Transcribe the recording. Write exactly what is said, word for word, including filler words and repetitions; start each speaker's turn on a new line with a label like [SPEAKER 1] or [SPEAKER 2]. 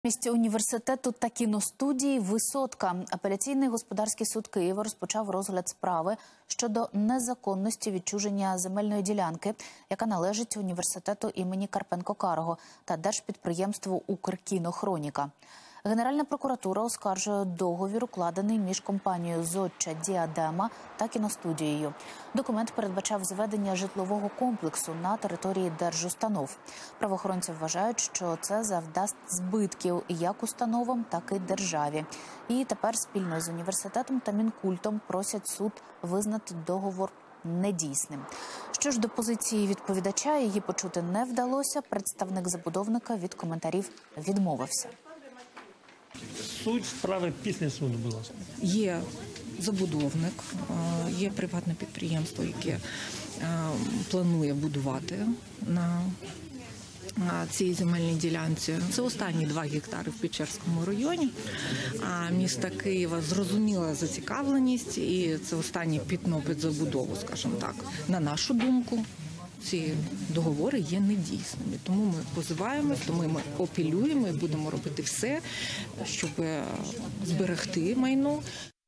[SPEAKER 1] Місті університету та кіностудії «Висотка». Апеляційний господарський суд Києва розпочав розгляд справи щодо незаконності відчуження земельної ділянки, яка належить університету імені Карпенко-Карго та держпідприємству «Укркінохроніка». Генеральна прокуратура оскаржує договір, укладений між компанією «Зодча Діадема» та кіностудією. Документ передбачав зведення житлового комплексу на території держустанов. Правоохоронці вважають, що це завдасть збитків як установам, так і державі. І тепер спільно з університетом та Мінкультом просять суд визнати договор недійсним. Що ж до позиції відповідача, її почути не вдалося. Представник забудовника від коментарів відмовився.
[SPEAKER 2] Суть справи після суду, будь ласка.
[SPEAKER 3] Є забудовник, є приватне підприємство, яке планує будувати на цій земельній ділянці. Це останні два гектари в Печерському районі. А міста Києва зрозуміла зацікавленість, і це останнє пітно під забудову, скажімо так. На нашу думку, ці договори є недійсними. Тому ми позиваємось, тому ми апелюємо і будемо робити все, щоб зберегти майно.